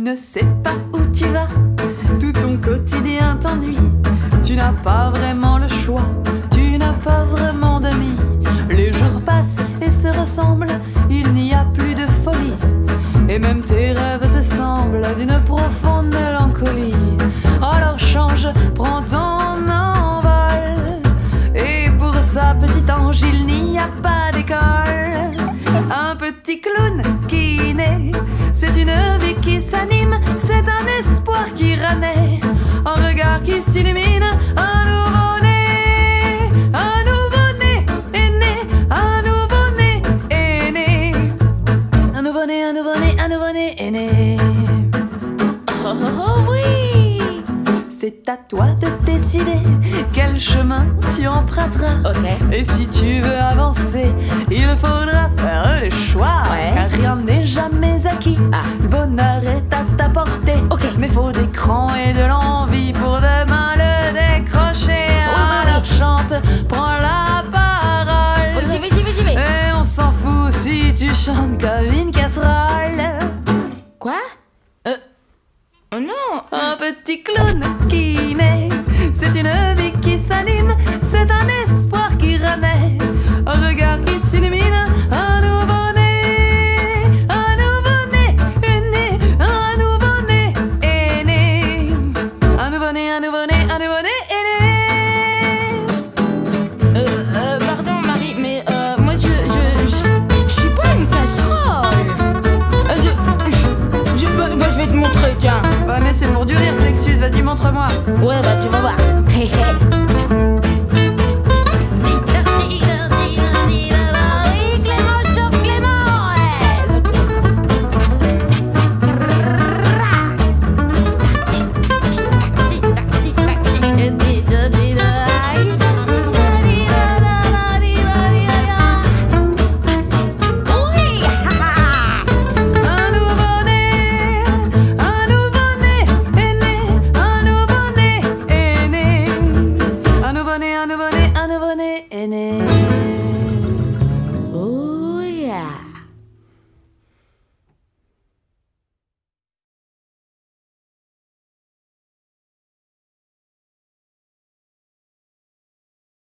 ne sais pas où tu vas, tout ton quotidien t'ennuie. Tu n'as pas vraiment le choix, tu n'as pas vraiment d'amis. Les jours passent et se ressemblent, il n'y a plus de folie. Et même tes rêves te semblent d'une profonde mélancolie. Alors change, prends ton envol. Et pour ça, petit ange, il n'y a pas d'école. Un petit clown qui naît, c'est une vie qui s'anime, c'est un espoir qui renaît, un regard qui s'illumine, un nouveau-né, un nouveau-né est né, un nouveau-né est né, un nouveau-né, un nouveau-né, un nouveau-né est né. Oh, oh, oh oui! C'est à toi de décider quel chemin tu emprunteras. Ok. Et si tu veux avancer, il faudra faire des choix. Ouais. Car rien n'est jamais acquis. Ah. Le bonheur est à ta portée. Ok. Mais faut des crans et de l'envie pour demain le décrocher.